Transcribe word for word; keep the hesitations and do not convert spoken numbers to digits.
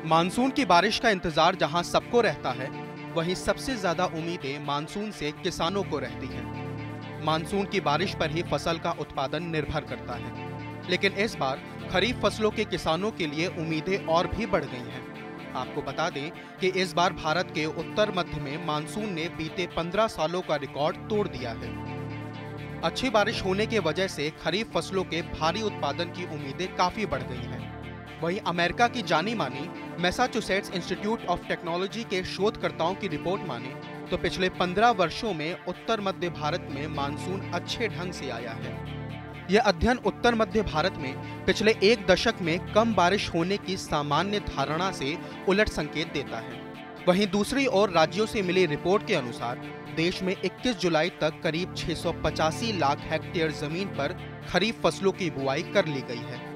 Monsoon की बारिश का इंतजार जहां सबको रहता है, वहीं सबसे ज्यादा उम्मीदें मानसून से किसानों को रहती हैं। मानसून की बारिश पर ही फसल का उत्पादन निर्भर करता है, लेकिन इस बार खरीफ फसलों के किसानों के लिए उम्मीदें और भी बढ़ गई हैं। आपको बता दें कि इस बार भारत के उत्तर मध्य में मानसून ने बीते पंद्रह सालों का रिकॉर्ड तोड़ दिया है। अच्छी बारिश होने की वजह से खरीफ फसलों के भारी उत्पादन की उम्मीदें काफी बढ़ गई हैं। वहीं अमेरिका की जानी मानी मैसाचुसेट्स इंस्टीट्यूट ऑफ टेक्नोलॉजी के शोधकर्ताओं की रिपोर्ट माने तो पिछले पंद्रह वर्षों में उत्तर मध्य भारत में मानसून अच्छे ढंग से आया है। यह अध्ययन उत्तर मध्य भारत में पिछले एक दशक में कम बारिश होने की सामान्य धारणा से उलट संकेत देता है। वहीं दूसरी ओर राज्यों से मिली रिपोर्ट के अनुसार देश में इक्कीस जुलाई तक करीब छह सौ पचासी लाख हेक्टेयर जमीन पर खरीफ फसलों की बुआई कर ली गई है।